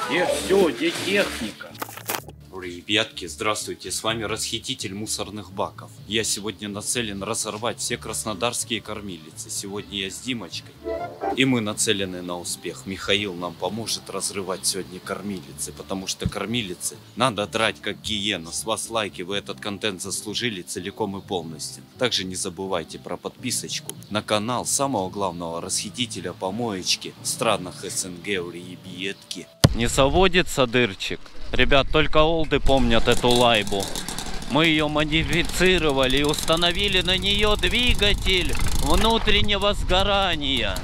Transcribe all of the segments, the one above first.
Где все, где техника? Ребятки, здравствуйте, с вами расхититель мусорных баков. Я сегодня нацелен разорвать все краснодарские кормилицы. Сегодня я с Димочкой, и мы нацелены на успех. Михаил нам поможет разрывать сегодня кормилицы, потому что кормилицы надо драть как гиену. С вас лайки, вы этот контент заслужили целиком и полностью. Также не забывайте про подписочку на канал самого главного расхитителя помоечки в странах СНГ, ребятки. Не заводится дырчик. Ребят, только олды помнят эту лайбу. Мы ее модифицировали и установили на нее двигатель внутреннего сгорания.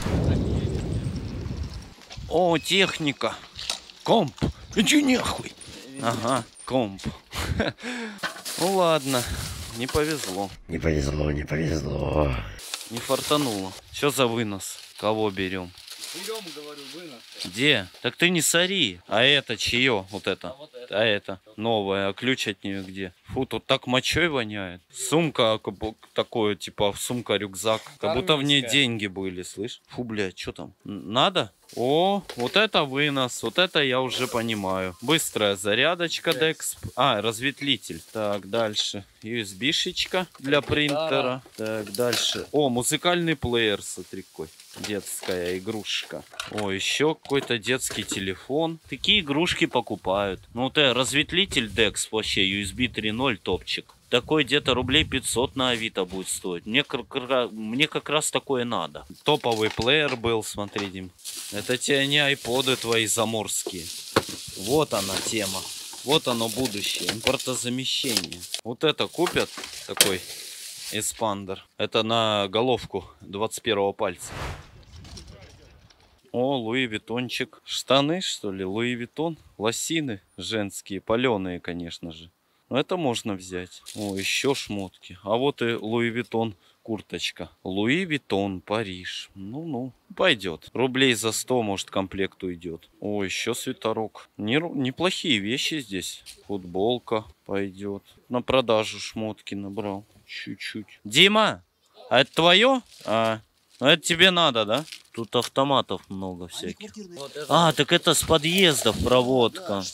О, техника. Комп. Иди нахуй. Ага, комп. Ну ладно, не повезло. Не повезло, не повезло. Не фартануло. Что за вынос? Кого берем? Берем, говорю, вынос. Где? Так ты не сори. А это чье? Вот это. А вот это. А это новое. А ключ от нее где? Фу, тут так мочой воняет. Сумка такое, типа сумка-рюкзак. Как будто в ней деньги были, слышь? Фу, блядь, что там? Надо? О, вот это вынос. Вот это я уже понимаю. Быстрая зарядочка Dex. А, разветвитель. Так, дальше. USB-шечка для принтера. Так, дальше. О, музыкальный плеер, смотри какой. Детская игрушка. О, еще какой-то детский телефон. Такие игрушки покупают. Ну, вот разветвитель Dex вообще USB 3.0 топчик. Такой где-то рублей 500 на Авито будет стоить. Мне как раз такое надо. Топовый плеер был, смотри, Дим. Это те не айподы твои заморские. Вот она тема. Вот оно будущее. Импортозамещение. Вот это купят, такой эспандер. Это на головку 21-го пальца. О, Луи Виттончик. Штаны, что ли? Луи Виттон. Лосины женские, паленые, конечно же. Но это можно взять. О, еще шмотки. А вот и Луи Виттон курточка. Луи Виттон, Париж. Ну-ну, пойдет. Рублей за 100, может, комплект уйдет. О, еще свитерок. Неплохие вещи здесь. Футболка пойдет. На продажу шмотки набрал. Чуть-чуть. Дима, а это твое? Ну это тебе надо, да? Тут автоматов много всяких. А, так это с подъездов проводка.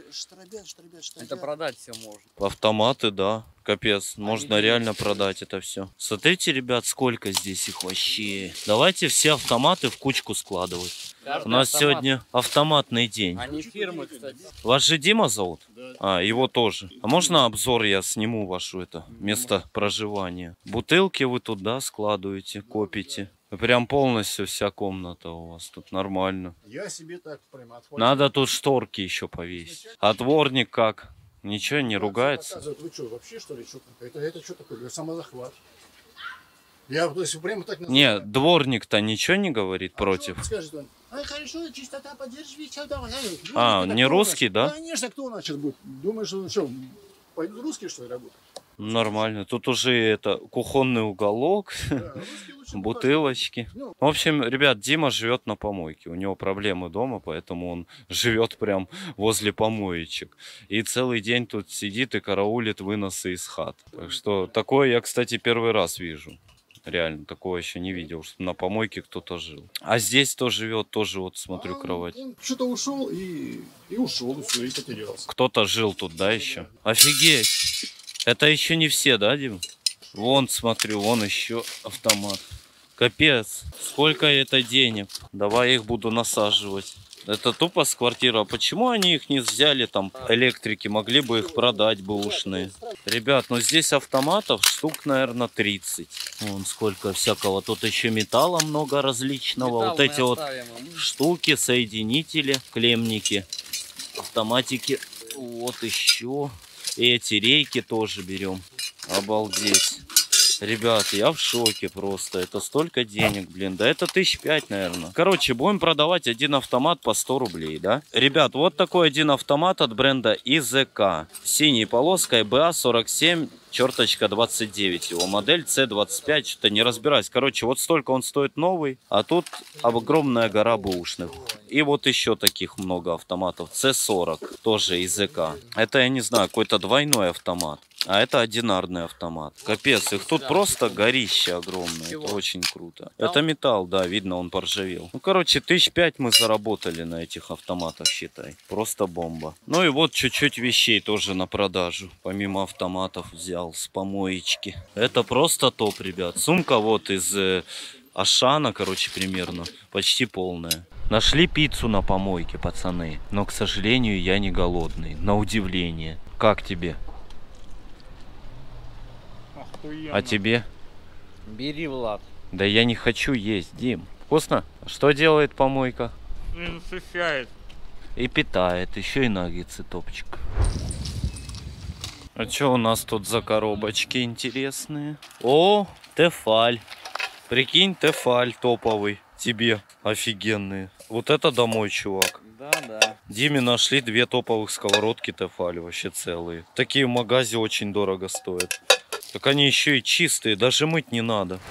Это продать все можно. Автоматы, да. Капец, можно реально продать это все. Смотрите, ребят, сколько здесь их вообще. Давайте все автоматы в кучку складывать. У нас сегодня автоматный день. Они фирмы, кстати. Вас же Дима зовут? А, его тоже. А можно обзор я сниму ваше это место проживания? Бутылки вы туда складываете, копите. Прям полностью вся комната у вас тут нормально. Я себе так прям отхватил. Надо тут шторки еще повесить. А дворник как? Ничего, не ругается? Вы что, вообще что ли? Это что такое? Самозахват. Я, то есть, прямо так... Не, дворник-то ничего не говорит против. Скажет он, хорошо, чистота, поддержи, все, давай. Не русский, да? Конечно, кто значит будет? Думаешь, что, пойдут русские, что ли, работать? Нормально. Тут уже это кухонный уголок, Да, бутылочки. В общем, ребят, Дима живет на помойке. У него проблемы дома, поэтому он живет прям возле помоечек. И целый день тут сидит и караулит выносы из хат. Так что такое я, кстати, первый раз вижу. Реально, такого еще не видел, что на помойке кто-то жил. А здесь кто живет, тоже вот смотрю кровать. Он что-то ушел и ушел, и все, и потерялся. Кто-то жил тут, да, еще? Офигеть! Это еще не все, да, Дим? Вон, смотрю, вон еще автомат. Капец, сколько это денег. Давай я их буду насаживать. Это тупо с квартиры. А почему они их не взяли, там, электрики? Могли бы их продать, бэушные. Ребят, ну здесь автоматов штук, наверное, 30. Вон сколько всякого. Тут еще металла много различного. Металл вот эти вот оставим. штуки, соединители, клемники, автоматики. Вот еще. И эти рейки тоже берем. Обалдеть. Ребят, я в шоке просто. Это столько денег, блин. Да это 1005, наверное. Короче, будем продавать один автомат по 100 рублей, да? Ребят, вот такой один автомат от бренда ИЗК. Синей полоской БА-47, черточка 29. Его модель С25. Что-то не разбираюсь. Короче, вот столько он стоит новый. А тут огромная гора бэушных. И вот еще таких много автоматов. С40, тоже ИЗК. Это, я не знаю, какой-то двойной автомат. А это одинарный автомат. Капец, их тут просто горище огромное. Это очень круто. Это металл, да, видно, он поржавел. Ну, короче, 5 мы заработали на этих автоматах, считай. Просто бомба. Ну и вот чуть-чуть вещей тоже на продажу. Помимо автоматов взял с помоечки. Это просто топ, ребят. Сумка вот из Ашана, короче, примерно. Почти полная. Нашли пиццу на помойке, пацаны. Но, к сожалению, я не голодный. На удивление. Как тебе? А тебе? Бери, Влад. Да я не хочу есть, Дим. Вкусно? Что делает помойка? Насыщает. И питает. Еще и наггетсы топчик. А что у нас тут за коробочки интересные? О, Тефаль. Прикинь, Тефаль топовый. Тебе офигенные. Вот это домой, чувак. Да. Диме нашли 2 топовых сковородки Тефаль. Вообще целые. Такие в магазе очень дорого стоят. Так они еще и чистые, даже мыть не надо.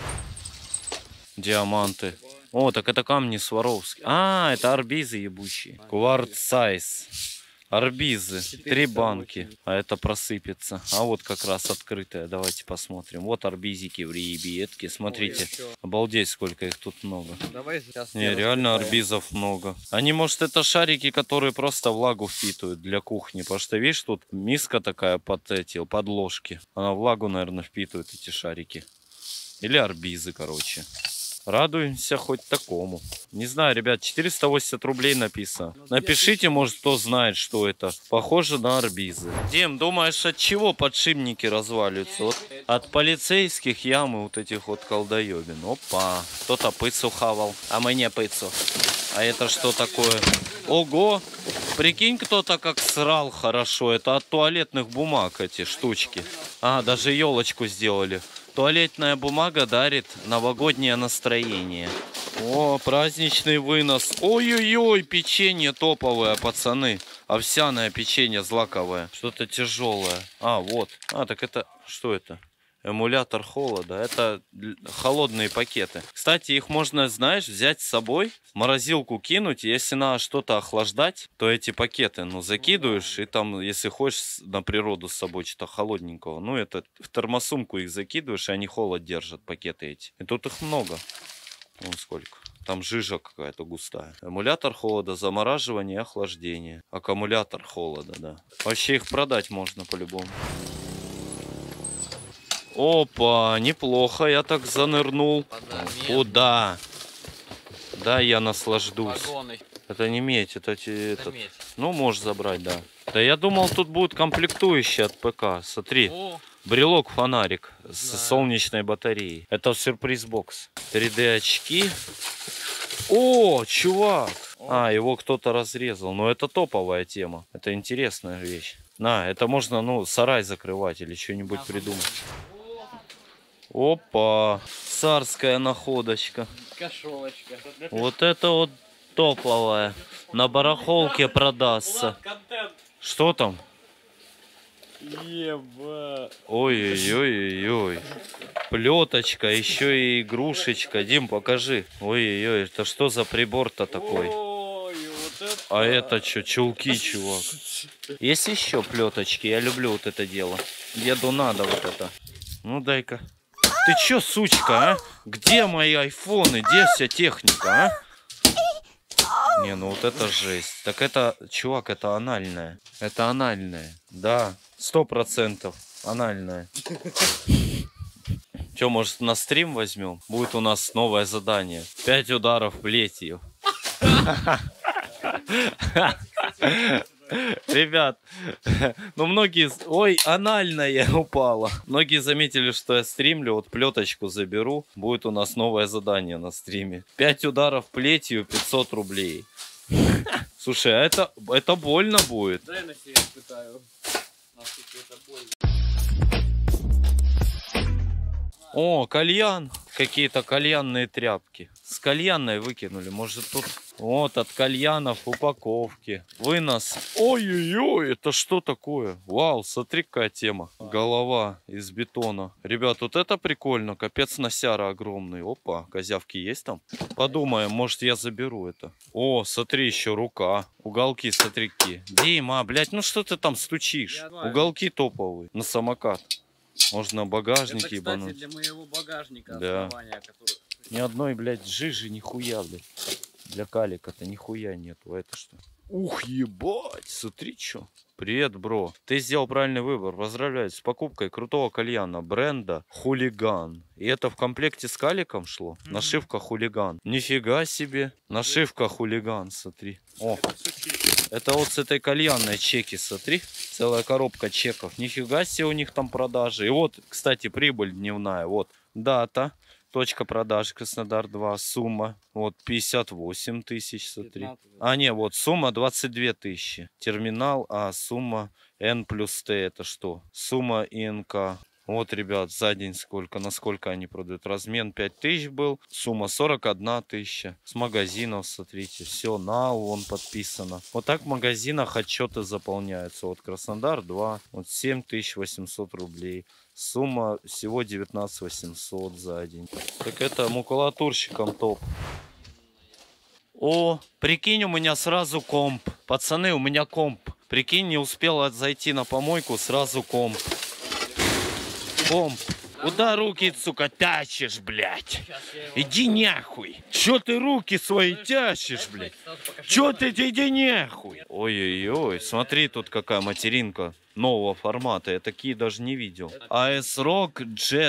Диаманты. О, так это камни Сваровски. А, это арбизы ебучие. Кварцайз. Арбизы. 3 банки. А это просыпется. А вот как раз открытая. Давайте посмотрим. Вот арбизики в ребятки. Смотрите. Обалдеть, сколько их тут много. Давай сейчас. Не, реально арбизов много. Они, может, это шарики, которые просто влагу впитывают для кухни. Потому что, видишь, тут миска такая под ложки. Она влагу, наверное, впитывает, эти шарики. Или арбизы, короче. Радуемся хоть такому. Не знаю, ребят, 480 рублей написано. Напишите, может, кто знает, что это. Похоже на арбизы. Дим, думаешь, от чего подшипники разваливаются? Вот от полицейских ям и вот этих вот колдоебин. Опа, кто-то пыцу хавал, а мы не пыцу. А это что такое? Ого, прикинь, кто-то как срал хорошо. Это от туалетных бумаг эти штучки. А, даже елочку сделали. Туалетная бумага дарит новогоднее настроение. О, праздничный вынос. Ой-ой-ой, печенье топовое, пацаны. Овсяное печенье злаковое. Что-то тяжелое. А, вот. А, так это... Что это? Эмулятор холода. Это холодные пакеты. Кстати, их можно, знаешь, взять с собой, в морозилку кинуть. Если надо что-то охлаждать, то эти пакеты, ну, закидываешь. И там, если хочешь на природу с собой что-то холодненького, ну, это в термосумку их закидываешь, и они холод держат, пакеты эти. И тут их много. Вон сколько. Там жижа какая-то густая. Эмулятор холода, замораживание и охлаждение. Аккумулятор холода, да. Вообще их продать можно по-любому. Опа, неплохо, я так занырнул. Куда? Да, я наслаждусь. Вагоны. Это не медь, это этот. медь. Ну, можешь забрать, да. Да я думал, тут будет комплектующий от ПК. Смотри, О, брелок-фонарик с солнечной батареей. Это сюрприз-бокс. 3D очки. О, чувак! А, его кто-то разрезал. Но это топовая тема. Это интересная вещь. На, это можно, ну, сарай закрывать или что-нибудь придумать. Опа, царская находочка. кошелочка. Вот это вот топовая. На барахолке продастся. Что там? Еба. Ой-ой-ой-ой. Плеточка, еще и игрушечка. Дим, покажи. Ой-ой-ой, это что за прибор-то такой? Ой, вот это. А это что, чулки, чувак? Есть еще плеточки? Я люблю вот это дело. Деду надо вот это. Ну, дай-ка. Ты че, сучка, а? Где мои айфоны? Где вся техника, а? Не, ну вот это жесть. Так это, чувак, это анальная. Это анальная. Да, 100% анальная. Че, может, на стрим возьмем? Будет у нас новое задание. 5 ударов плетью. Ребят, ну многие... Ой, анальная упала. Многие заметили, что я стримлю. Вот плеточку заберу. Будет у нас новое задание на стриме. 5 ударов плетью, 500 рублей. Слушай, а это больно будет. Дай на себя испытаю. Это больно. О, кальян. Какие-то кальянные тряпки. С кальянной выкинули. Может, тут Вот от кальянов упаковки. Вынос. Ой-ой-ой, это что такое? Вау, смотри, какая тема. Голова из бетона. Ребят, вот это прикольно. Капец носяра огромный. Опа, козявки есть там? Подумаем, может я заберу это. О, смотри, еще рука. Уголки, смотри, какие. Дима, блядь, ну что ты там стучишь? Уголки топовые. На самокат. Можно багажники Это, кстати, ебануть. для моего багажника Да. основания, который... Ни одной, блядь, жижи нихуя, блядь. Для калика-то нихуя нету. Это что? Ух, ебать, смотри, что. Привет, бро. Ты сделал правильный выбор. Поздравляю с покупкой крутого кальяна бренда Хулиган. И это в комплекте с каликом шло? Нашивка Хулиган. Нифига себе. Нашивка Хулиган, смотри. О, это вот с этой кальянной чеки, смотри. Целая коробка чеков. Нифига себе у них там продажи. И вот, кстати, прибыль дневная. Вот, дата. Точка продаж Краснодар 2. Сумма. Вот 58 тысяч, смотри. 15. А, не, вот сумма 22 тысячи. Терминал, а сумма N плюс T это что? Сумма ИНК. Вот, ребят, за день сколько, насколько они продают. Размен 5000 был, сумма 41 тысяча. С магазинов, смотрите, все, на вон подписано. Вот так в магазинах отчеты заполняются. Вот Краснодар 2, вот 7800 рублей. Сумма всего 19 800 за день. Так это макулатурщикам топ. О, прикинь, у меня сразу комп. Пацаны, у меня комп. Прикинь, не успел зайти на помойку, сразу комп. Комп. Куда руки, сука, тащишь, блядь? Иди нахуй. Чё ты руки свои тащишь, блядь? Чё ты, иди нахуй? Ой-ой-ой, смотри, тут какая материнка нового формата. Я такие даже не видел. ASRock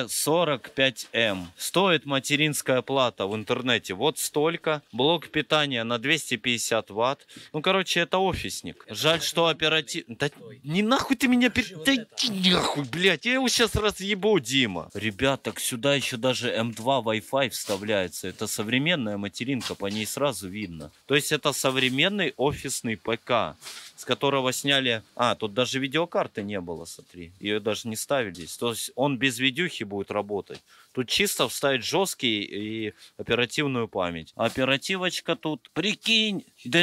G45M. Стоит материнская плата в интернете вот столько. Блок питания на 250 ватт. Ну, короче, это офисник. Жаль, что оператив... Да не нахуй ты меня... Да иди нахуй, блядь. Я его сейчас разъебу, Дима. Ребят, так сюда еще даже M2 Wi-Fi вставляется. Это современная материнка, по ней сразу видно. То есть это современный офисный ПК, с которого сняли... А, тут даже видеокарты не было, смотри. Ее даже не ставили здесь. То есть он без видюхи будет работать. Тут чисто вставить жесткий и оперативную память. Оперативочка тут, прикинь,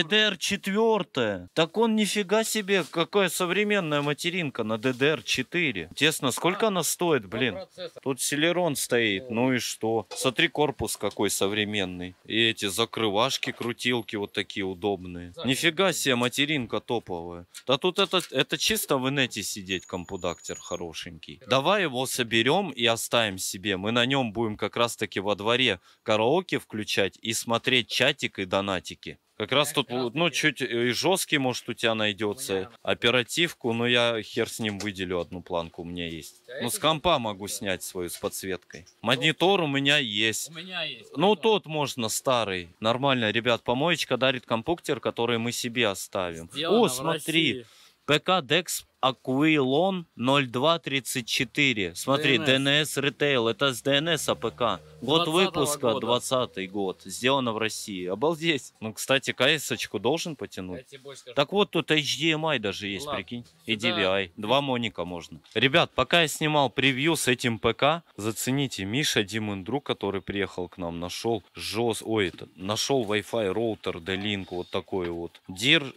DDR4. Так он нифига себе, какая современная материнка на DDR4. Интересно, сколько она стоит, блин? Тут Celeron стоит, ну и что? Смотри, корпус какой современный. И эти закрывашки, крутилки вот такие удобные. Нифига себе, материнка топовая. Да тут это чисто в инете сидеть, компудактер хорошенький. Давай его соберем и оставим себе. Мы на нем будем как раз таки во дворе караоке включать и смотреть чатик и донатики. Как раз тут, ну, чуть и жесткий, может, у тебя найдется оперативку, но я хер с ним выделю одну планку, у меня есть. Ну, с компа могу снять свою с подсветкой. Монитор у меня есть. У меня есть. Ну, тот можно старый. Нормально, ребят, помоечка дарит компьютер, который мы себе оставим. О, смотри, ПК Dex Aquilon 0234. Смотри, DNS Retail. Это с DNS АПК. Год выпуска 20 год. Сделано в России. Обалдеть. Ну, кстати, КС-очку должен потянуть. Так вот, тут HDMI даже есть, прикинь. И DVI. Два моника можно. Ребят, пока я снимал превью с этим ПК, зацените, Миша, Димин друг, который приехал к нам, нашел нашел Wi-Fi роутер D-Link вот такой вот. DIR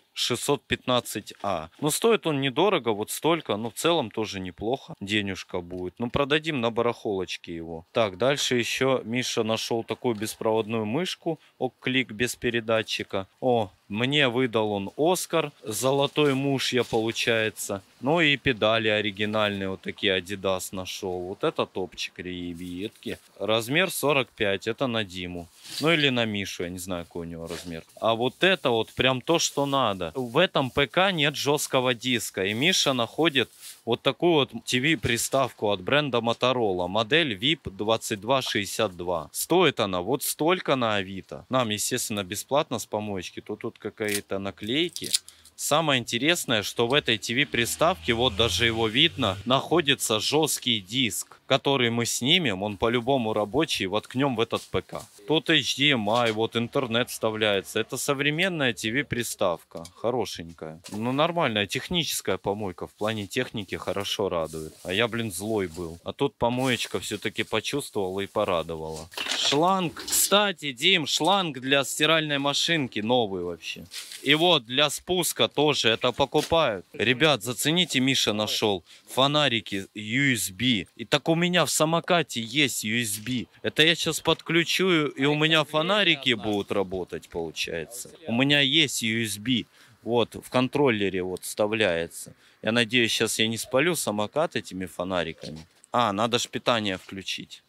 615A. Ну, стоит он недорого, вот столько, но в целом тоже неплохо. Денежка будет. Ну, продадим на барахолочке его. Так, дальше еще Миша нашел такую беспроводную мышку. Клик без передатчика. О, мне выдал он Оскар. Золотой муж я, получается. Ну и педали оригинальные, вот такие Adidas нашел. Вот это топчик, ребятки. Размер 45, это на Диму. Ну или на Мишу, я не знаю, какой у него размер. А вот это вот прям то, что надо. В этом ПК нет жесткого диска. И Миша находит вот такую вот TV-приставку от бренда Motorola. Модель VIP 2262. Стоит она вот столько на Авито. Нам, естественно, бесплатно с помоечки. Тут какие-то наклейки. Самое интересное, что в этой ТВ-приставке, вот даже его видно, находится жесткий диск, который мы снимем, он по-любому рабочий, воткнем в этот ПК. Тут HDMI, вот интернет вставляется. Это современная ТВ-приставка, хорошенькая. Ну, нормальная техническая помойка, в плане техники хорошо радует. А я, блин, злой был. А тут помоечка все-таки почувствовала и порадовала. Шланг, кстати, Дим, шланг для стиральной машинки новый вообще. И вот для спуска тоже это покупают. Ребят, зацените, Миша нашел фонарики USB. И так у меня в самокате есть USB. Это я сейчас подключу, и у меня фонарики будут работать, получается. У меня есть USB. Вот, в контроллере вот вставляется. Я надеюсь, сейчас я не спалю самокат этими фонариками. А, надо ж питание включить.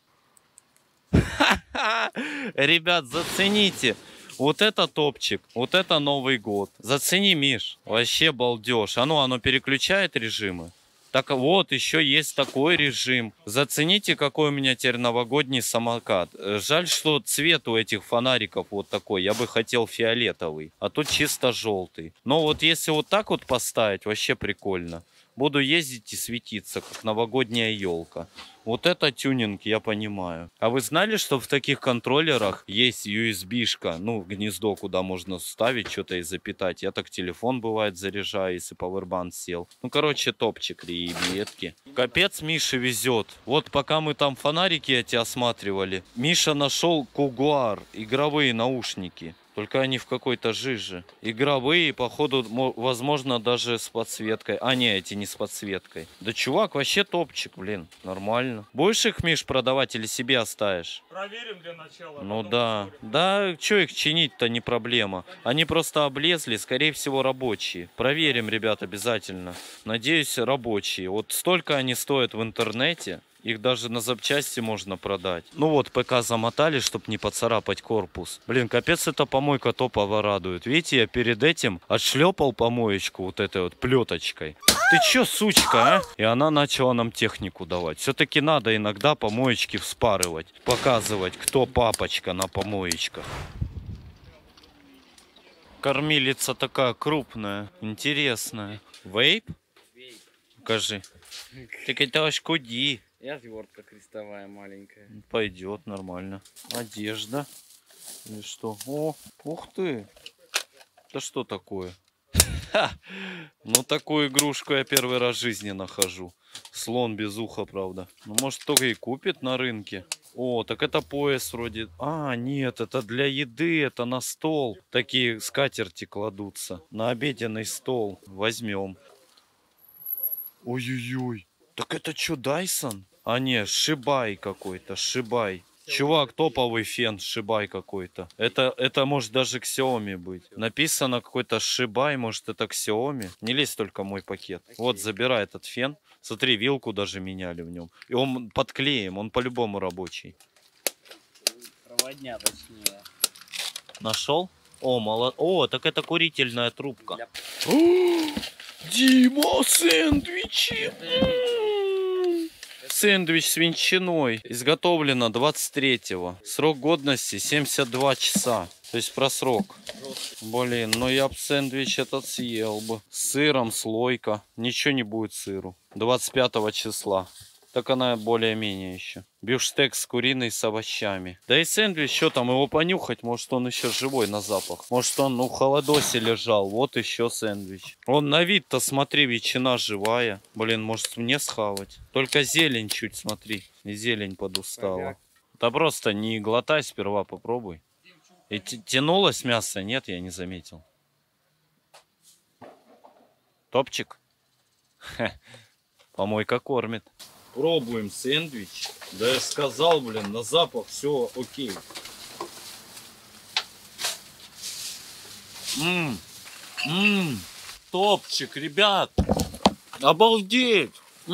Ребят, зацените. Вот это топчик, вот это Новый год. Зацени, Миш, вообще балдеж. Оно переключает режимы. Так вот, еще есть такой режим. Зацените, какой у меня теперь новогодний самокат. Жаль, что цвет у этих фонариков вот такой. Я бы хотел фиолетовый, а тут чисто желтый. Но вот если вот так вот поставить, вообще прикольно. Буду ездить и светиться, как новогодняя елка. Вот это тюнинг, я понимаю. А вы знали, что в таких контроллерах есть USB-шка, ну, гнездо, куда можно вставить что-то и запитать. Я так телефон, бывает, заряжаю, если пауэрбанк сел. Ну, короче, топчик, ребятки. Капец Мише везет. Вот пока мы там фонарики эти осматривали, Миша нашел Кугуар, игровые наушники. Только они в какой-то жиже. Игровые, походу, возможно, даже с подсветкой. А, не, эти не с подсветкой. Да, чувак, вообще топчик, блин. Нормально. Будешь их, Миш, продавать или себе оставишь? Проверим для начала. Ну да. Да, что их чинить-то, не проблема. Они просто облезли, скорее всего, рабочие. Проверим, ребят, обязательно. Надеюсь, рабочие. Вот столько они стоят в интернете. Их даже на запчасти можно продать. Ну вот, ПК замотали, чтобы не поцарапать корпус. Блин, капец, эта помойка топово радует. Видите, я перед этим отшлепал помоечку вот этой вот плеточкой. Ты чё, сучка, а? И она начала нам технику давать. Все-таки надо иногда помоечки вспарывать. Показывать, кто папочка на помоечках. Кормилица такая крупная, интересная. Вейп? Покажи. Так это аж куди. И отвертка крестовая маленькая. Пойдет нормально. Одежда. Или что? О, ух ты. Это что такое? Ну, такую игрушку я первый раз в жизни нахожу. Слон без уха, правда. Ну, может, только и купит на рынке. О, так это пояс вроде. А, нет, это для еды, это на стол. Такие скатерти кладутся. На обеденный стол. Возьмем. Ой-ой-ой. Так это что, Дайсон? А не, Шибай какой-то, Шибай. Чувак, топовый фен, Шибай какой-то. Это может даже Xiaomi быть. Написано какой-то Шибай, может это Xiaomi. Не лезь только в мой пакет. Вот, забирай этот фен. Смотри, вилку даже меняли в нем. И он под клеем, он по-любому рабочий. Проводня точнее. Нашел? О, молод... О, так это курительная трубка. Дима, сэндвичи! Сэндвич с ветчиной. Изготовлено 23-го. Срок годности 72 часа. То есть просрок. Блин, но я бы сэндвич этот съел бы. С сыром, слойка. Ничего не будет сыру. 25 числа. Так она более-менее еще. Бифштекс куриный с овощами. Да и сэндвич, что там, его понюхать? Может, он еще живой на запах. Может, он в холодосе лежал. Вот еще сэндвич. Он на вид-то, смотри, ветчина живая. Блин, может, мне схавать. Только зелень чуть, смотри. И зелень подустала. Да просто не глотай сперва, попробуй. И тянулось мясо? Нет, я не заметил. Топчик? Помойка кормит. Пробуем сэндвич. Да я сказал, блин, на запах все окей. Топчик, ребят. Обалдеть.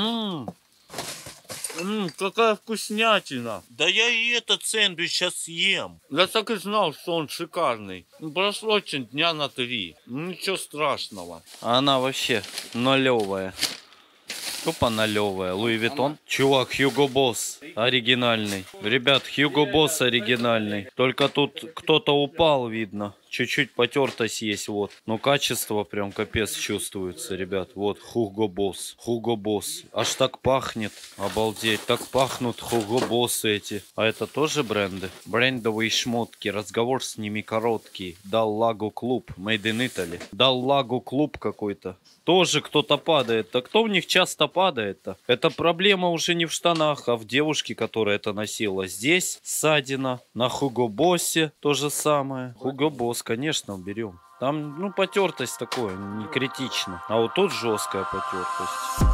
Какая вкуснятина. Да я и этот сэндвич сейчас съем. Я так и знал, что он шикарный. Просрочен дня на 3. Ничего страшного. А она вообще нулевая. Тупо нулевая. Луи Виттон. Чувак, Hugo Boss оригинальный. Ребят, Hugo Boss оригинальный. Только тут кто-то упал, видно. Чуть-чуть потертость есть, вот. Но качество прям капец чувствуется, ребят. Вот, Hugo Boss. Hugo Boss. Аж так пахнет. Обалдеть. Так пахнут Hugo Boss эти. А это тоже бренды? Брендовые шмотки. Разговор с ними короткий. Дал Лагу клуб. Made in Italy. Дал Лагу клуб какой-то. Тоже кто-то падает. А кто в них часто падает-то? Это проблема уже не в штанах, а в девушке, которая это носила. Здесь ссадина. На Hugo Boss то же самое. Hugo Boss, конечно, берем. Там, ну, потертость такое, не критично. А вот тут жесткая потертость.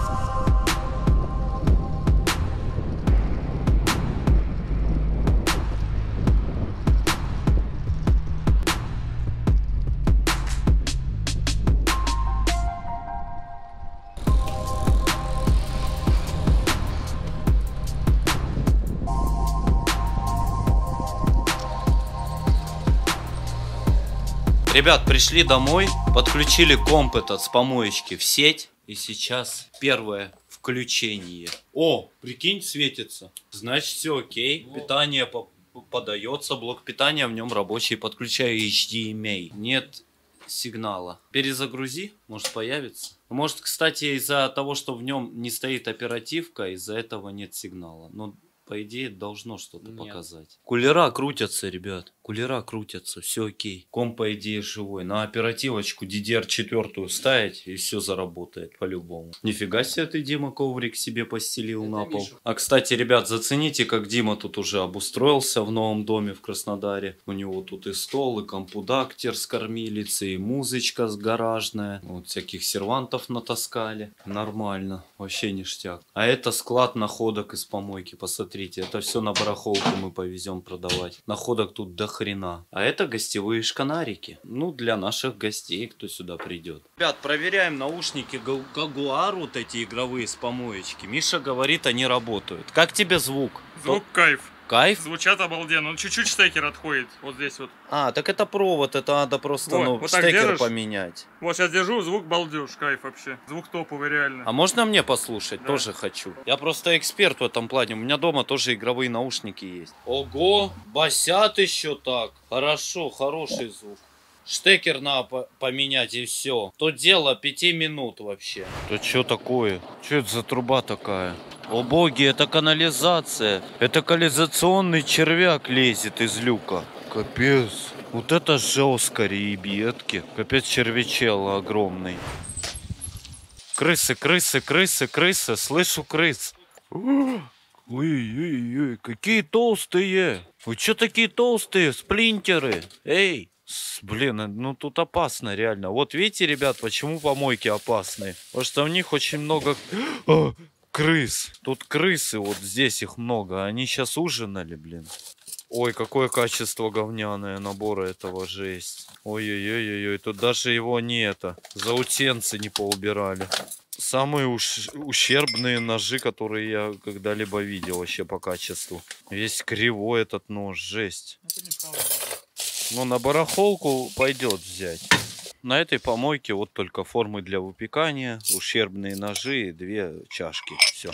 Ребят, пришли домой, подключили комп этот с помоечки в сеть. И сейчас первое включение. О, прикинь, светится. Значит, все окей. Питание подается, блок питания в нем рабочий. Подключаю HDMI. Нет сигнала. Перезагрузи, может появится. Может, кстати, из-за того, что в нем не стоит оперативка, из-за этого нет сигнала. Но по идее должно что-то показать. Кулера крутятся, ребят. Кулера крутятся, все окей. Комп по идее живой. На оперативочку DDR4 ставить и все заработает по-любому. Нифига себе ты, Дима, коврик себе постелил на пол. А кстати, ребят, зацените, как Дима тут уже обустроился в новом доме в Краснодаре. У него тут и стол, и компудактер с кормилицей, и музычка с гаражная. Вот всяких сервантов натаскали. Нормально, вообще ништяк. А это склад находок из помойки. Посмотрите, это все на барахолку мы повезем продавать. Находок тут до хрена. А это гостевые шканарики. Ну, для наших гостей, кто сюда придет. Ребят, проверяем наушники Jaguar, вот эти игровые с помоечки. Миша говорит, они работают. Как тебе звук? Звук кайф. Кайф? Звучат обалденно. Он чуть-чуть штекер отходит. Вот здесь вот. А, так это провод. Это надо просто Вот, ну, вот так штекер держишь. поменять. Вот сейчас держу, звук балдеж, кайф вообще. Звук топовый реально. А можно мне послушать? Да. Тоже хочу. Я просто эксперт в этом плане. У меня дома тоже игровые наушники есть. Ого, басят еще так. Хорошо, хороший звук. Штекер надо поменять и все. То дело 5 минут вообще. Это что такое? Что это за труба такая? О боги, это канализация. Это канализационный червяк лезет из люка. Капец. Вот это жестко, ребятки. Капец, червячело огромный. Крысы, крысы, крысы, крысы. Слышу крыс. Ой-ой-ой, какие толстые. Вы что такие толстые, сплинтеры? Эй. Блин, ну тут опасно реально. Вот видите, ребят, почему помойки опасны? Потому что в них очень много крыс. Тут крысы, вот здесь их много. Они сейчас ужинали, блин. Ой, какое качество говняное набора этого, жесть. Ой-ой-ой-ой, тут даже его не это. Заутенцы не поубирали. Самые ущербные ножи, которые я когда-либо видел вообще по качеству. Весь кривой этот нож, жесть. Ну, на барахолку пойдет взять. На этой помойке вот только формы для выпекания, ущербные ножи и 2 чашки. Все.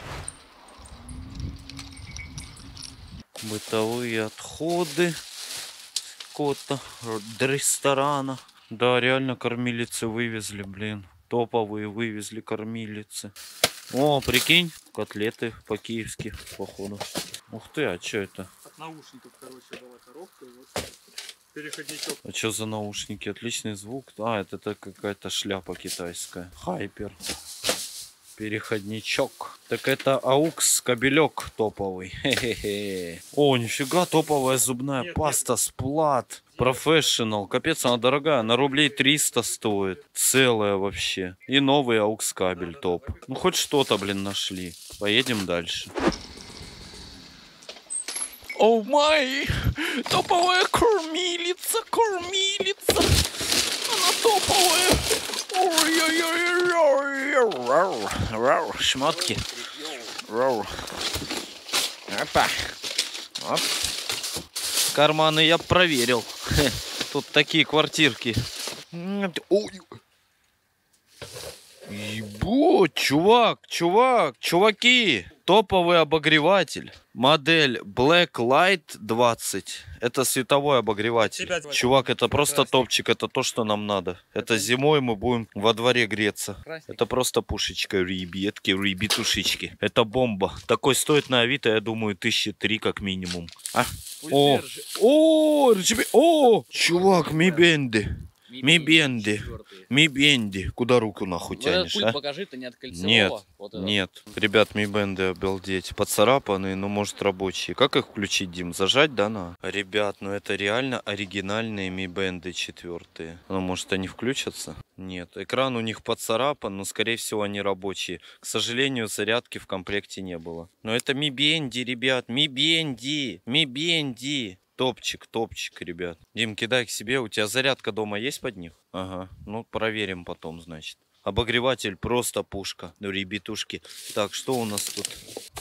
Бытовые отходы какого-то ресторана. Да, реально кормилицы вывезли, блин. Топовые вывезли кормилицы. О, прикинь, котлеты по-киевски, походу. Ух ты, а что это? От наушников, короче, была коробка. И вот переходничок. А что за наушники? Отличный звук. А, это какая-то шляпа китайская. Хайпер. Переходничок. Так это AUX кабелек топовый. Хе-хе-хе. О, нифига, топовая зубная паста Сплат. Professional. Капец, она дорогая. На рублей 300 стоит. Целая вообще. И новый AUX кабель топ. Ну, хоть что-то, блин, нашли. Поедем дальше. О май! Топовая кормилица, кормилица! Она топовая! Ой-ой-ой-ой! Шмотки. Опа. Оп. Карманы я проверил. Тут такие квартирки. Ой. Ебать, чуваки! Топовый обогреватель. Модель Black Light 20. Это световой обогреватель. Чувак, это просто топчик. Это то, что нам надо. Это зимой мы будем во дворе греться. Это просто пушечка, ребятки, ребятушечки. Это бомба. Такой стоит на Авито, я думаю, 1003 как минимум. А? О, чувак, ми бенди. Ми бенди. Куда руку нахуй тянешь, а? Покажи, ты не от кольцевого. Нет, Вот это. нет. Ребят, ми бенды, обалдеть. Поцарапанные, но может рабочие. Как их включить, Дим? Зажать, да, на? Ребят, ну это реально оригинальные ми бенды 4. Ну, может они включатся? Нет. Экран у них поцарапан, но скорее всего они рабочие. К сожалению, зарядки в комплекте не было. Но это ми бенди, ребят. Ми бенди. Топчик, ребят. Дим, кидай к себе. У тебя зарядка дома есть под них? Ага. Ну, проверим потом, значит. Обогреватель просто пушка. Ну, ребятушки. Так, что у нас тут?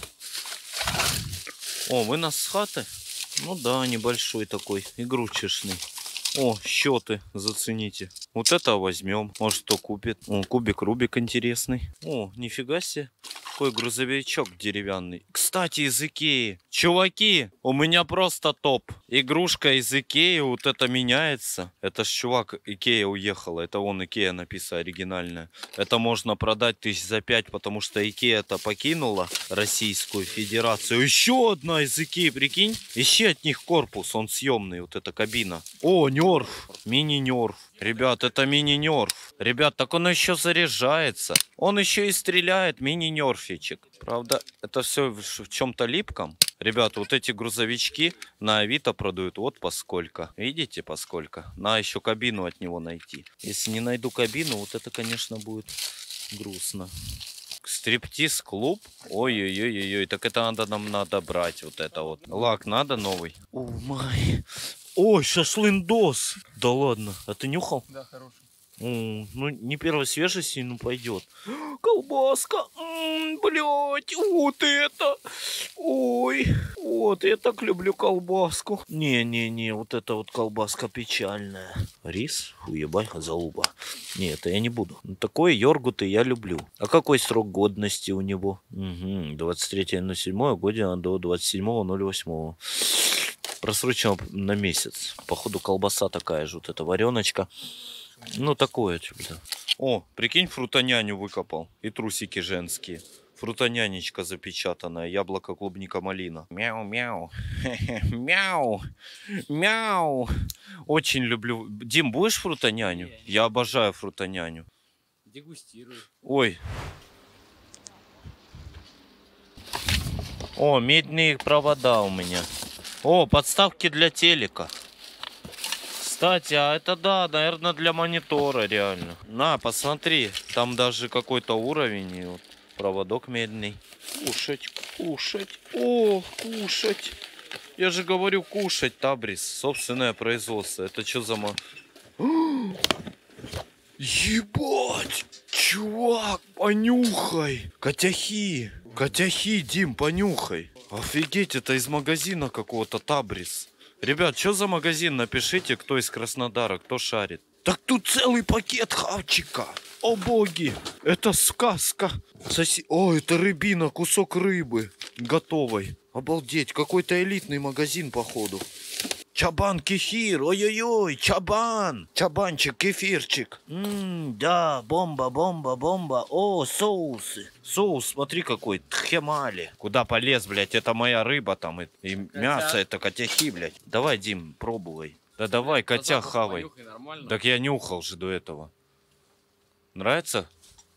О, вы нас с хаты? Ну да, небольшой такой, игрушечный. О, счеты, зацените. Вот это возьмем. Может, кто купит. О, кубик Рубик интересный. О, нифига себе. Какой грузовичок деревянный. Кстати, из Икеи. Чуваки, у меня просто топ. Игрушка из Икеи, вот это меняется. Это ж чувак, Икея уехала. Это вон Икея написано, оригинальная. Это можно продать 5 000 за 5, потому что Икея-то покинула Российскую Федерацию. Еще одна из Икеи, прикинь. Ищи от них корпус, он съемный, вот эта кабина. О, Нерф, мини-Нерф. Ребят, это мини-Нерф. Ребят, так он еще заряжается. Он еще и стреляет, мини-Нерфичек. Правда, это все в чем-то липком. Ребята, вот эти грузовички на Авито продают вот поскольку. Видите, поскольку? Надо еще кабину от него найти. Если не найду кабину, вот это, конечно, будет грустно. Стриптиз-клуб? Ой-ой-ой-ой. Так это нам надо брать вот это вот. Лак надо новый? О май. Ой, шашлындос. Да ладно. А ты нюхал? Да, хороший. Ну, не первой свежести, ну пойдет. Колбаска. Блять, вот это. Ой, вот я так люблю колбаску. Не, вот это вот колбаска печальная. Рис, уебай, залупа. Не, это я не буду. Такой йогурт я люблю. А какой срок годности у него? 23.07, година до 27.08. Просрочено на месяц. Походу колбаса такая же, вот эта вареночка. Ну, такое что-то. О, прикинь, фрутоняню выкопал. И трусики женские. Фрутонянечка запечатанная. Яблоко, клубника, малина. Мяу-мяу. Мяу. Мяу. Очень люблю. Дим, будешь фрутоняню? Я обожаю фрутоняню. Дегустирую. Ой. О, медные провода у меня. О, подставки для телека. Кстати, а это да, наверное, для монитора реально. На, посмотри, там даже какой-то уровень и вот проводок медный. Кушать, кушать, о, кушать. Я же говорю кушать, Табрис, собственное производство. Это что за Ебать, чувак, понюхай. Котяхи, Дим, понюхай. Офигеть, это из магазина какого-то Табрис. Ребят, что за магазин? Напишите, кто из Краснодара, кто шарит. Так тут целый пакет хавчика. О боги, это сказка. О, это рыбина, кусок рыбы готовой. Обалдеть, какой-то элитный магазин, походу. Чабан кефир, ой-ой-ой, чабан. Чабанчик, кефирчик. Да, бомба. О, соусы. Соус, смотри какой, тхемали. Куда полез, блядь, это моя рыба там. И мясо, это котяхи, блядь. Давай, Дим, пробуй. Да давай, котя хавай. Так я нюхал же до этого. Нравится?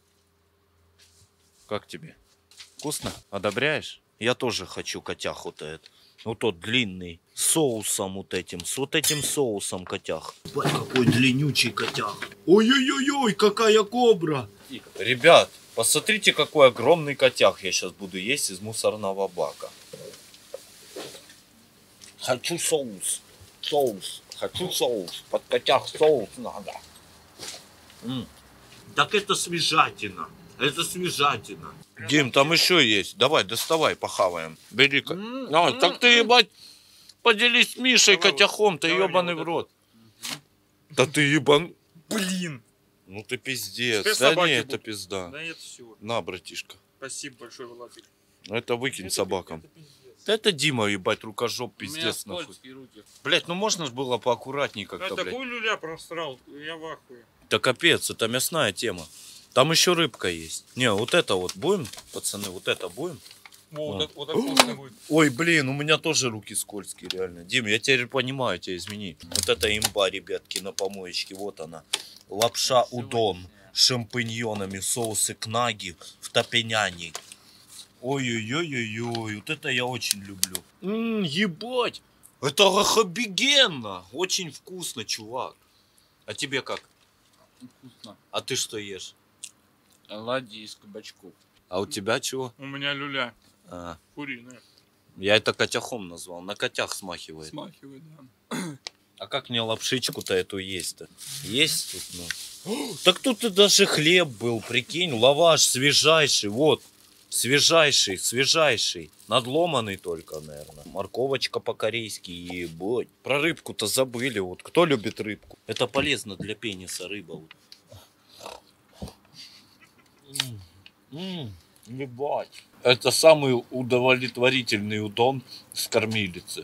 Как тебе? Вкусно? Одобряешь? Я тоже хочу котях вот этот. Вот тот длинный. С соусом вот этим. С вот этим соусом котях. Какой длиннючий котях. Ой-ой-ой, какая кобра. Ребят, посмотрите, какой огромный котях я сейчас буду есть из мусорного бака. Хочу соус. Хочу соус. Под котях соус надо. Так это свежатина. Это свежатина. Дим, там еще есть. Давай, доставай, похаваем. Бери. Так ты, ебать, поделись с Мишей котяхом, ты ебаный в рот. Да ты ебан... Блин. Ну ты пиздец. Теперь Да собаки не, это будут. пизда. Да нет, все. На, братишка. Спасибо большое, Владик. Это выкинь собакам. Это Дима, ебать, рукожоп, У меня пиздец, нахуй. скользкие руки. Блять, ну можно ж было поаккуратней Да, как-то, блядь. такой люля просрал, я в ахуе. Да капец, это мясная тема. Там еще рыбка есть. Не, вот это вот будем, пацаны, вот это будем? Вот так вкусно будет. Ой, блин, у меня тоже руки скользкие, реально. Дим, я теперь понимаю тебя, извини. Вот это имба, ребятки, на помоечке, вот она. Лапша удон с шампиньонами, соусы кнаги в топеняне. Ой-ой-ой-ой-ой, вот это я очень люблю. Ебать, это офигенно, очень вкусно, чувак. А тебе как? Вкусно. А ты что ешь? Оладьи из кабачков. А у тебя чего? У меня люля А, куриная. я это котяхом назвал, на котях смахивает. Смахивает, да. А как мне лапшичку-то эту есть-то? Есть тут, ну. Так тут и даже хлеб был, прикинь, лаваш свежайший, вот. Свежайший. Надломанный только, наверное. Морковочка по-корейски, ебать. Про рыбку-то забыли, вот. Кто любит рыбку? Это полезно для пениса, рыба. Вот. Ебать. Это самый удовлетворительный удон с кормилицы.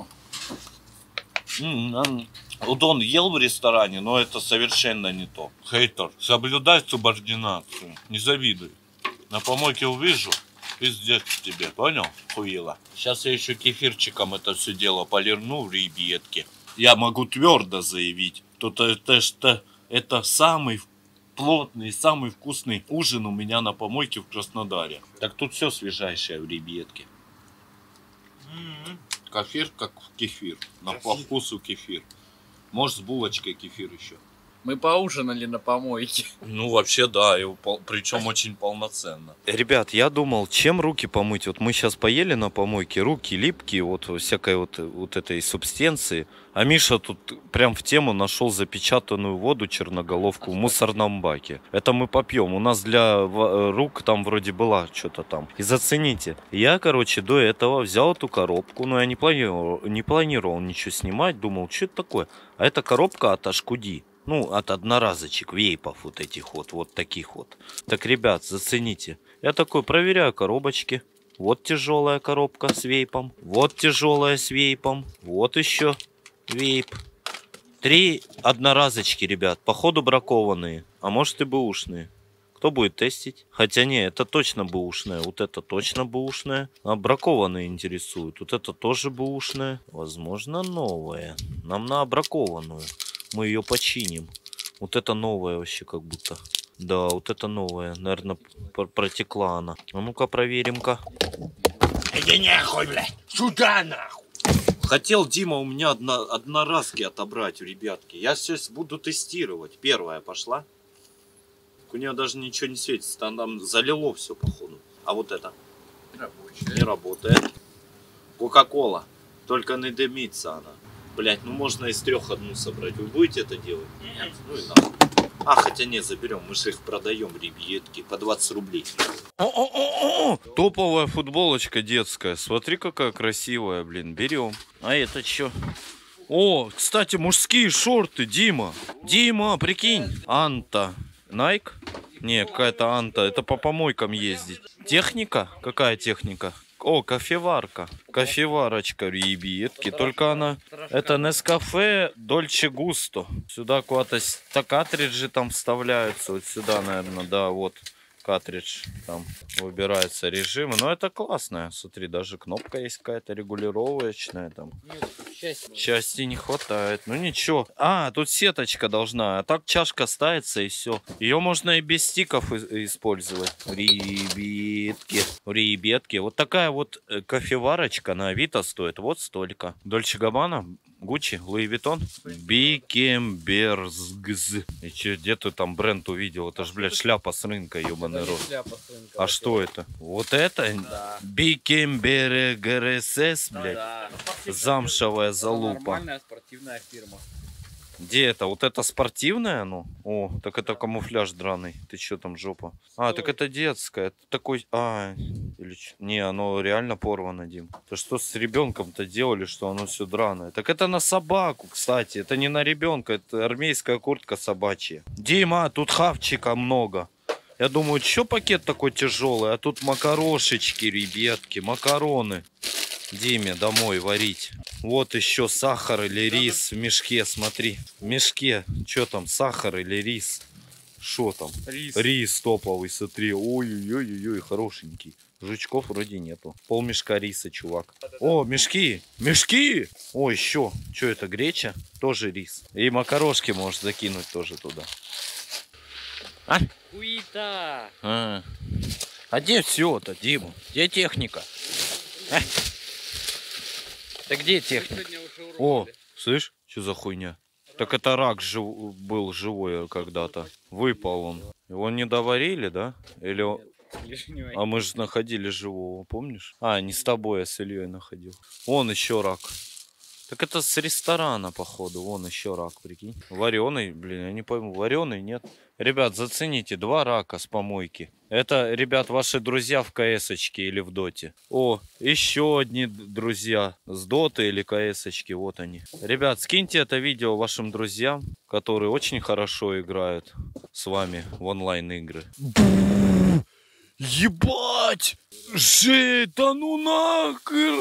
Удон ел в ресторане, но это совершенно не то. Хейтер, соблюдай субординацию, не завидуй. На помойке увижу, пиздец тебе, понял? Хуила. Сейчас я еще кефирчиком это все дело полирну в ребятке. Я могу твердо заявить, это самый плотный, самый вкусный ужин у меня на помойке в Краснодаре. Так тут все свежайшее в ребятке. Кефир как кефир. По вкусу кефир. Может, с булочкой кефир еще. Мы поужинали на помойке. Ну, вообще, да, причем очень полноценно. Ребят, я думал, чем руки помыть? Вот мы сейчас поели на помойке, руки липкие, вот всякой вот этой субстанции. А Миша тут прям в тему нашел запечатанную воду черноголовку в мусорном баке. Это мы попьем. У нас для рук там вроде была что-то там. И зацените, я, короче, до этого взял эту коробку, но я не планировал ничего снимать. Думал, что это такое? А это коробка от Ашкуди. Ну, от одноразочек, вейпов вот этих вот таких вот. Так, ребят, зацените. Я такой проверяю коробочки. Вот тяжелая коробка с вейпом. Вот тяжелая с вейпом. Вот еще вейп. 3 одноразочки, ребят. Походу бракованные. А может и бэушные. Кто будет тестить? Хотя не, это точно бэушная. Вот это точно бэушная. А бракованные интересуют. Вот это тоже бэушная. Возможно, новая. Нам на бракованную. Мы ее починим. Вот это новая вообще как будто. Да, вот это новая. Наверное, протекла она. А ну-ка проверим-ка. Иди нахуй, блядь. Сюда нахуй. Хотел Дима у меня одноразки отобрать, ребятки. Я сейчас буду тестировать. Первая пошла. У нее даже ничего не светится. Там залило все, походу. А вот это? Не работает. Кока-кола. Только не дымится она. Блять, ну можно из 3 одну собрать. Вы будете это делать? Нет. Ну и нахуй. А, хотя не, заберем. Мы же их продаем, ребятки, по 20 рублей. Топовая футболочка детская. Смотри, какая красивая, блин. Берем. А это что? О, кстати, мужские шорты, Дима. Дима, прикинь. Анта. Найк? Не, какая-то Анта. Это по помойкам ездить. Техника? Какая техника? О, кофеварка. Кофеварочка, ребятки. Только она... Это Нескафе Дольче Густо. Сюда куда-то картриджи там вставляются. Вот сюда, наверное, да, вот. Картридж. Там выбирается режим. Но это классно. Смотри, даже кнопка есть какая-то регулировочная. Там. Части не хватает. Ну ничего. А, тут сеточка должна. А так чашка ставится и все. Ее можно и без стиков использовать. Ребятки. Ребятки. Вот такая вот кофеварочка на Авито стоит. Вот столько. Дольче Габбана. Гуччи, Луи Виттон, Бикембергс. И че, где ты там бренд увидел? Это ж, блядь, шляпа с рынка, ебаный рот. А что это? Вот это? Да. Бикембергс, блядь. Да. Замшевая залупа. Нормальная спортивная фирма. Где это? Вот это спортивное, ну? О, так это камуфляж драный. Ты что там, жопа? А, так это детское. Это такой... А, или... Не, оно реально порвано, Дим. То что с ребенком-то делали, что оно все драное? Так это на собаку, кстати. Это не на ребенка, это армейская куртка собачья. Дима, тут хавчика много. Я думаю, что пакет такой тяжелый, а тут макарошечки, ребятки, макароны. Диме домой варить. Вот еще сахар или рис в мешке, смотри. В мешке, что там, сахар или рис? Что там? Рис топовый, смотри. Ой-ой-ой-ой, хорошенький. Жучков вроде нету. Полмешка риса, чувак. О, мешки! Мешки! О, еще. Что это, греча? Тоже рис. И макарошки можешь закинуть тоже туда. А? Хуета! А где все-то, Дима? Где техника? А? Да где техника? О, слышь, что за хуйня? Так это рак был живой когда-то. Выпал он. Его не доварили, да? Или он... А мы же находили живого, помнишь? А, не с тобой, а с Ильей находил. Вон еще рак. Так это с ресторана, походу. Вон еще рак, прикинь. Вареный, блин, я не пойму, вареный, нет? Ребят, зацените, 2 рака с помойки. Это, ребят, ваши друзья в КС-очке или в доте. О, еще одни друзья с доты или КС-очки, вот они. Ребят, скиньте это видео вашим друзьям, которые очень хорошо играют с вами в онлайн-игры. Ебать! Жесть, да ну нахер!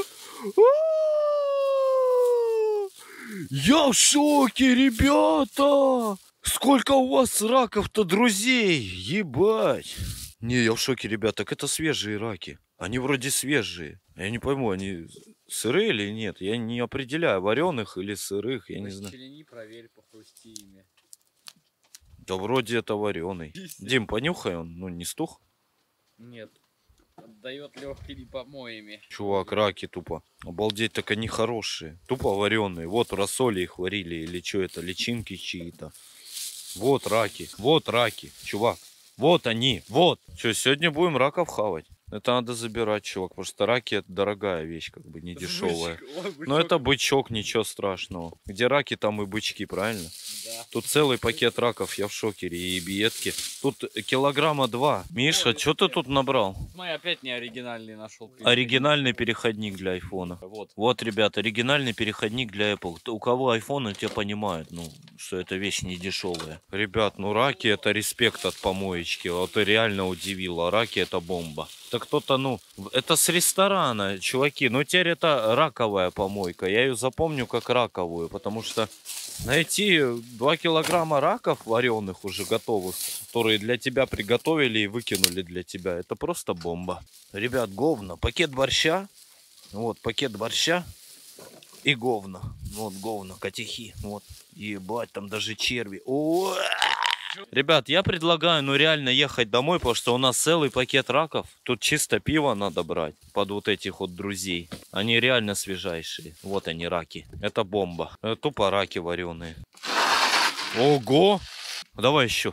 Я в шоке, ребята! Сколько у вас раков-то, друзей? Ебать! Не, я в шоке, ребята. Так это свежие раки. Они вроде свежие. Я не пойму, они сырые или нет? Я не определяю, вареных или сырых, я не знаю. Расчелени, проверь, похрусти ими. Да вроде это вареный. Дим, понюхай он, ну не стух? Нет. Отдает легкими помоями. Чувак, раки тупо. Обалдеть, так они хорошие. Тупо вареные. Вот в рассоле их варили. Или что это, личинки чьи-то. Вот раки, чувак. Вот они, вот. Что, сегодня будем раков хавать? Это надо забирать, чувак. Потому что раки это дорогая вещь, как бы не дешевая. Но это бычок, ничего страшного. Где раки, там и бычки, правильно? Да. Тут целый пакет раков, я в шоке, и биетки. Тут килограмма 2. Миша, что ты тут набрал? Смотри, опять не оригинальный нашел. Оригинальный переходник для айфона. Вот, ребят, оригинальный переходник для Apple. У кого айфон, те понимают, ну, что эта вещь не дешевая. Ребят, ну раки это респект от помоечки. Вот реально удивило. Раки это бомба. Это кто-то, ну, это с ресторана, чуваки. Ну теперь это раковая помойка. Я ее запомню как раковую, потому что найти 2 килограмма раков вареных уже готовых, которые для тебя приготовили и выкинули для тебя, это просто бомба. Ребят, говно. Пакет борща. Вот, пакет борща и говно. Вот говно, котихи. Вот, ебать, там даже черви. О-о-о! Ребят, я предлагаю, ну реально ехать домой, потому что у нас целый пакет раков. Тут чисто пиво надо брать под вот этих вот друзей. Они реально свежайшие. Вот они, раки. Это бомба. Это тупо раки вареные. Ого! Давай еще.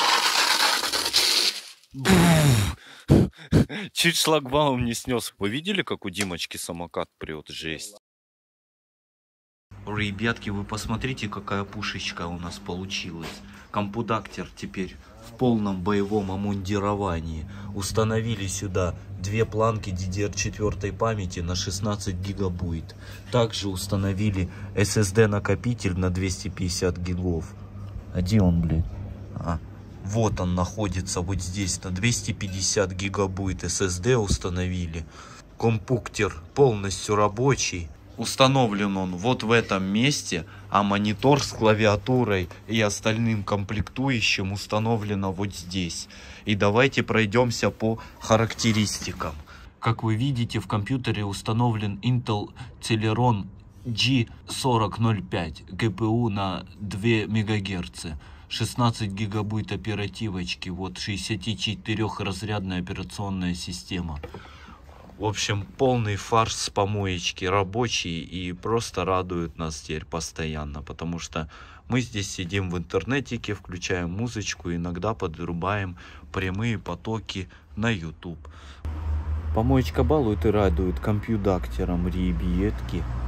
Чуть шлагбаум не снес. Вы видели, как у Димочки самокат прет? Жесть. Ребятки, вы посмотрите, какая пушечка у нас получилась. Компудактер теперь в полном боевом омундировании. Установили сюда 2 планки DDR4 памяти на 16 гигабайт. Также установили SSD накопитель на 250 гигов. А где он, блин? Вот он находится вот здесь, на 250 гигабайт SSD установили. Компуктер полностью рабочий. Установлен он вот в этом месте, а монитор с клавиатурой и остальным комплектующим установлено вот здесь. И давайте пройдемся по характеристикам. Как вы видите, в компьютере установлен Intel Celeron G4005, GPU на 2 МГц. 16 гигабайт оперативочки, вот 64-разрядная операционная система. В общем, полный фарш с помоечки, рабочий, и просто радует нас теперь постоянно, потому что мы здесь сидим в интернетике, включаем музычку, иногда подрубаем прямые потоки на YouTube. Помоечка балует и радует компьюдактером, ребятки.